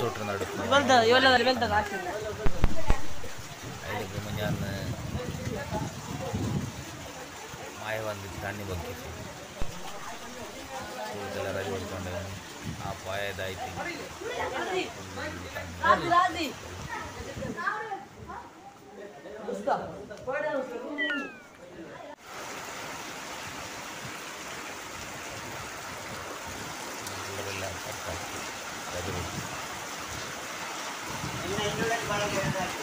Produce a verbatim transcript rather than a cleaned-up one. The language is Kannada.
ರೂಟ್ ನಡುತ್ತೆ ಐದಕ್ಕೆ ಮುಂಜಾನೆ ಮಾಯ ಬಂದಿದ್ದು ತಣ್ಣಿ ಬಗ್ಗೆ ಸ್ಕೂಲ್ಗೆಲ್ಲ ರಜೆ ಹೊಡ್ಕೊಂಡು ಆ ಪಾಯದಾಯ್ತು ರಜೆ